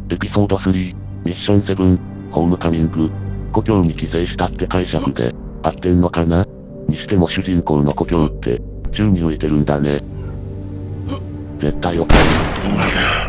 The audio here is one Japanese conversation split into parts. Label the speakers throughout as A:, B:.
A: エピソード3、ミッション7、ホームカミング。故郷に帰省したって解釈で、合ってんのかな？にしても主人公の故郷って、宙に浮いてるんだね。絶対おかしい。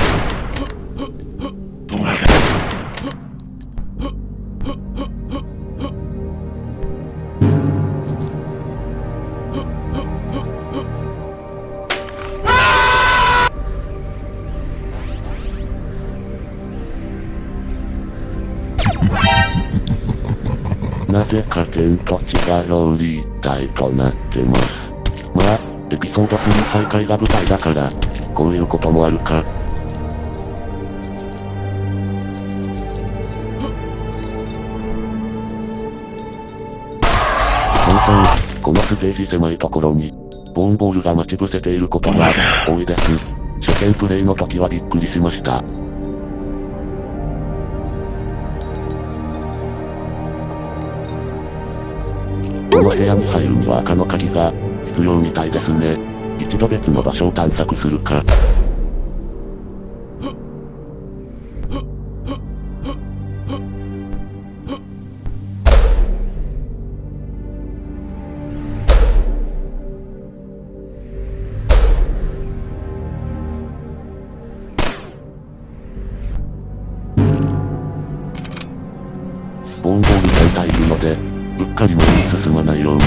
A: なぜか天と地がローリー体となってます。まあ、エピソード3再開が舞台だから、こういうこともあるか。そうそう、このステージ狭いところに、ボーンボールが待ち伏せていることが多いです。初見プレイの時はびっくりしました。この部屋に入るには赤の鍵が必要みたいですね。一度別の場所を探索するか。ボーンボール3体いるので、うっかり前に進まないように。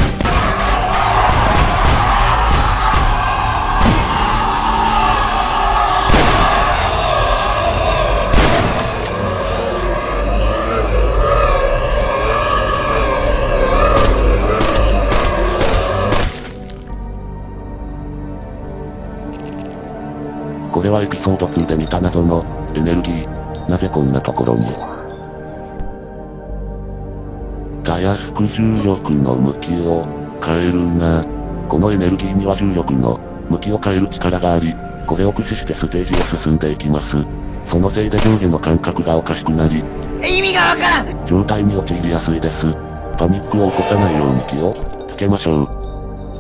A: これはエピソード2で見た謎のエネルギー。なぜこんなところに。たやすく重力の向きを変えるな。このエネルギーには重力の向きを変える力があり、これを駆使してステージを進んでいきます。そのせいで上下の感覚がおかしくなり、
B: 意味がわからん！
A: 状態に陥りやすいです。パニックを起こさないように気をつけましょう。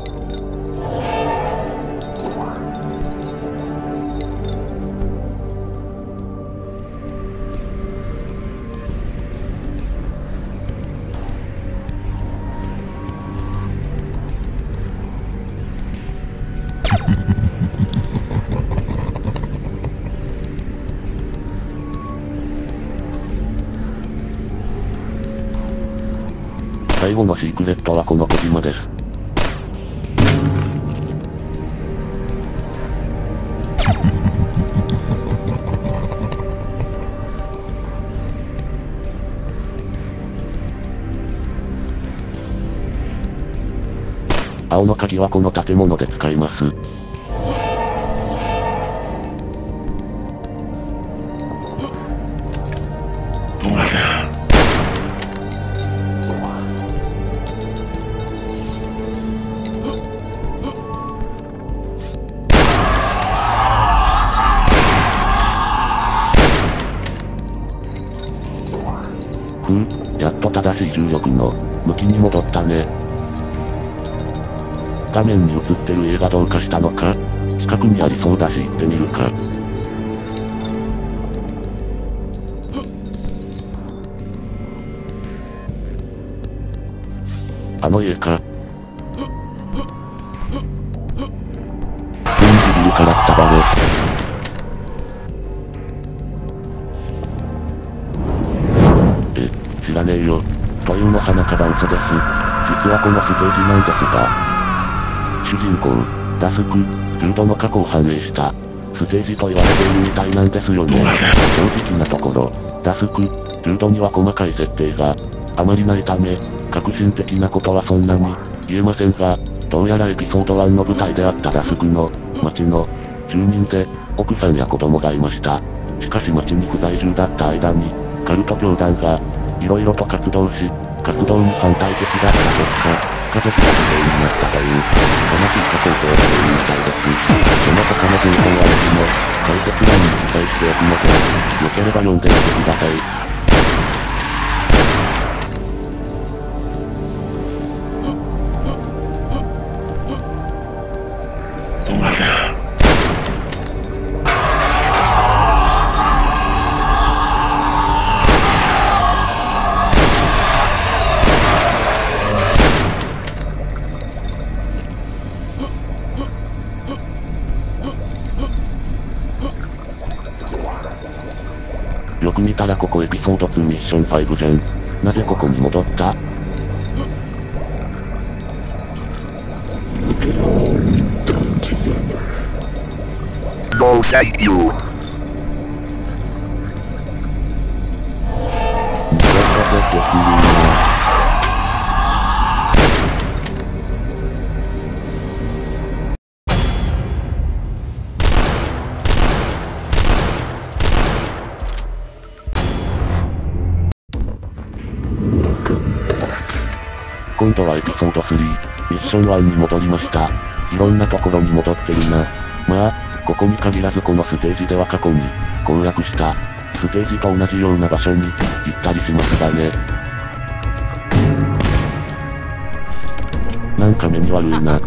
A: 最後のシークレットはこの小島です。青の鍵はこの建物で使います。やっと正しい重力の向きに戻ったね。画面に映ってる絵がどうかしたのか？近くにありそうだし行ってみるか。あの家か。ビルから来たバネ。知らねえよ。というの花束嘘です。実はこのステージなんですが、主人公、ダスク、ルードの過去を反映したステージと言われているみたいなんですよね。正直なところ、ダスク、ルードには細かい設定があまりないため、革新的なことはそんなに言えませんが、どうやらエピソード1の舞台であったダスクの町の住人で奥さんや子供がいました。しかし町に不在住だった間に、カルト教団が色々と活動し、活動に反対的だった結果、家族が犠牲になったという悲しい過去を通しているみたいです。その他の情報は別の解説欄に記載しておくので、よければ読んでみてください。 く見たらここエピソード2ミッション5じゃん。なぜここに戻った？
B: No thank you.
A: 今度はエピソード3、ミッション1に戻りました。いろんなところに戻ってるな。まあ、ここに限らずこのステージでは過去に、攻略した、ステージと同じような場所に、行ったりしますがね。なんか目に悪いな。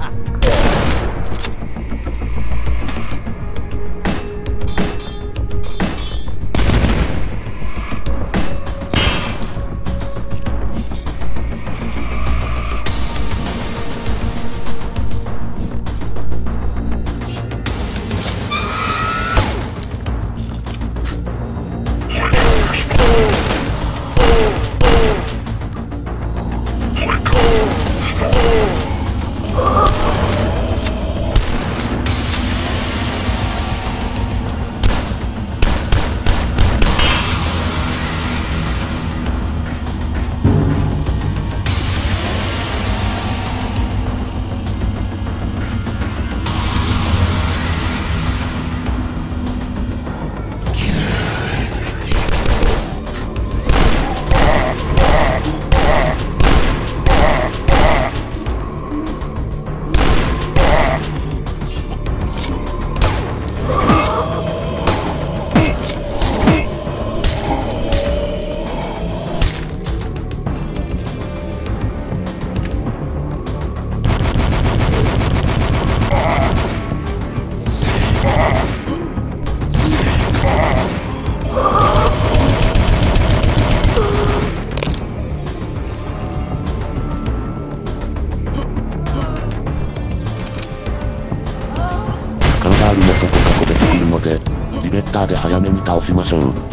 A: カンガールもそこそこ出てくるので、リベッターで早めに倒しましょう。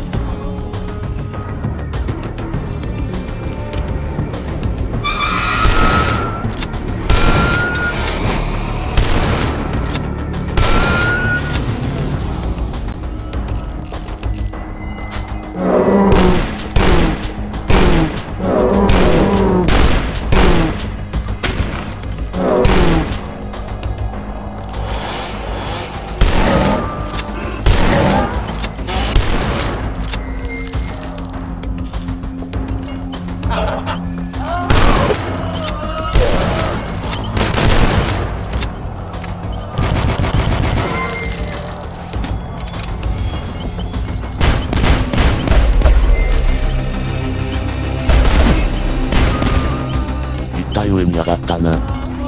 A: 上に上がったな。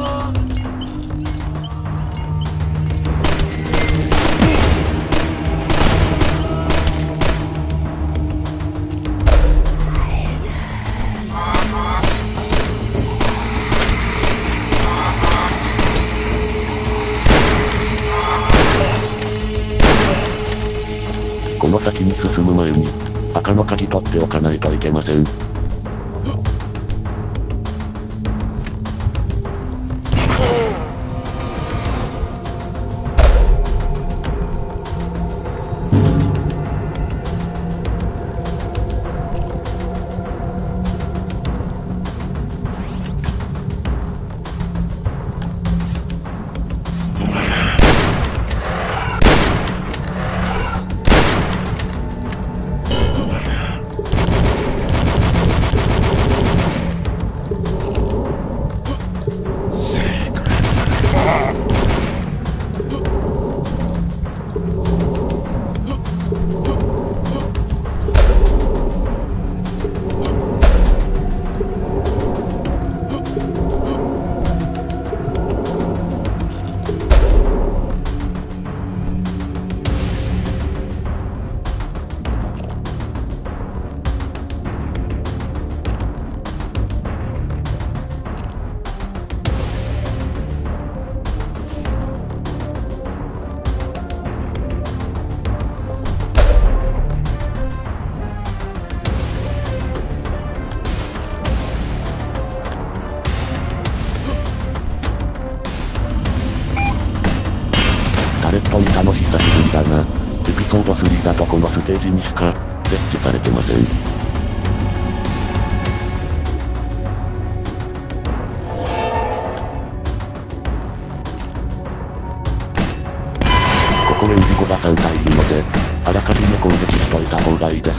A: この先に進む前に、赤の鍵取っておかないといけません。 久しぶりだな。エピソード3だとこのステージにしか、設置されてません。ここエンジゴが3体いるので、あらかじめ攻撃しといた方がいいです。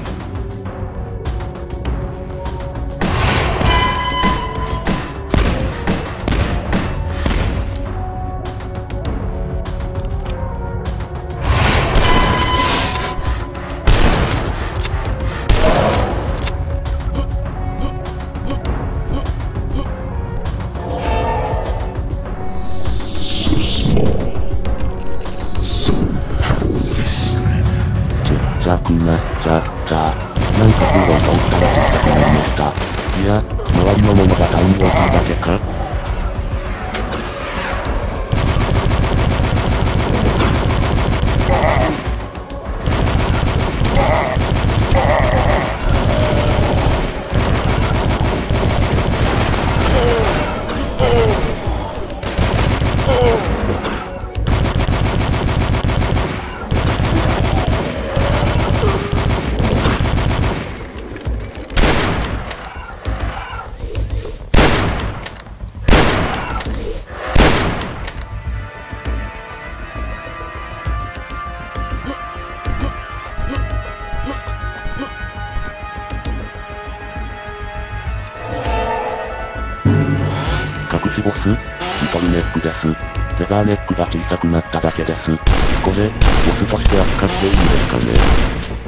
A: なんか空を通ったら小さくなりました。いや、周りのものがダウンをするだけか。隠しボス？リトルネックです。フェザーネックが小さくなっただけです。これ、ボスとして扱っていいんですかね？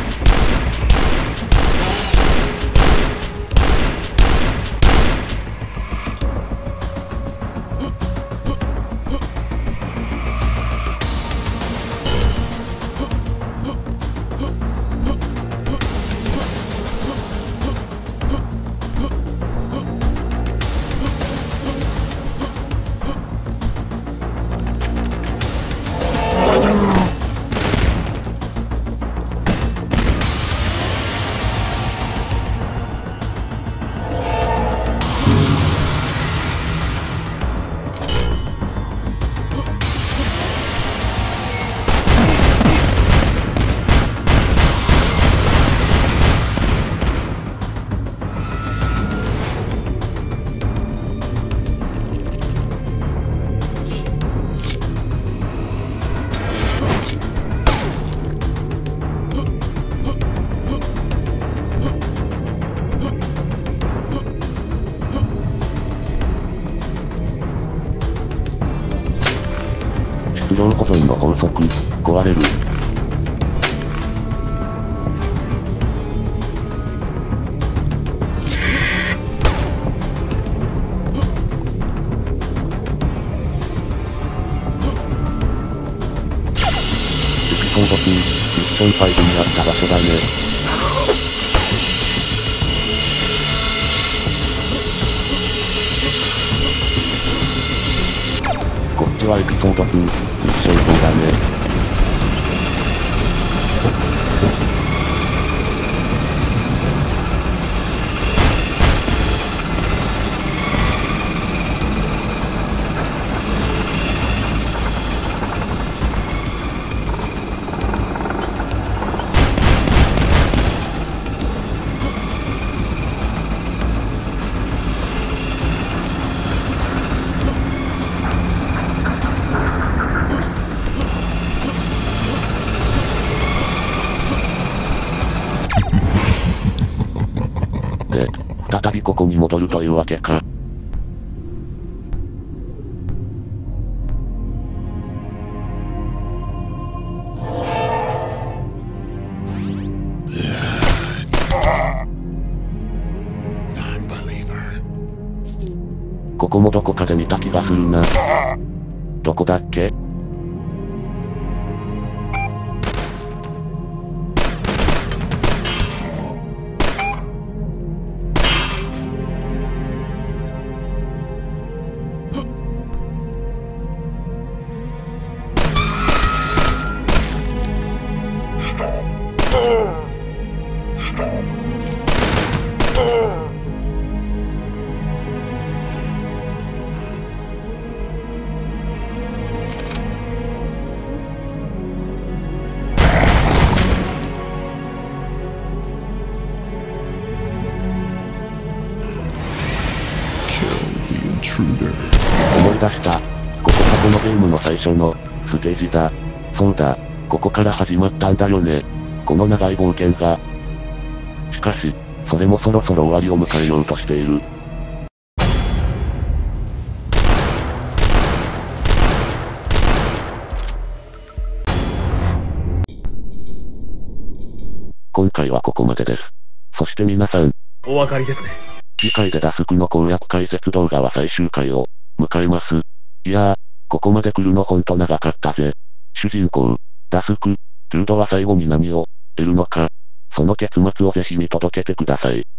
A: 質量保存の法則、壊れる。エピソード2、ミッション5にあった場所だね。こっちはエピソード2、ミッション4だね。で、再びここに戻るというわけか。ここもどこかで見た気がするな。どこだっけ？ 出した。ここがこのゲームの最初の、ステージだ。そうだ、ここから始まったんだよね。この長い冒険が。しかし、それもそろそろ終わりを迎えようとしている。今回はここまでです。そして皆さん、
C: お分かりですね。
A: 次回でダスクの攻略解説動画は最終回を迎えます。いやー、ここまで来るのほんと長かったぜ。主人公、ダスク、トゥードは最後に何を得るのか、その結末をぜひ見届けてください。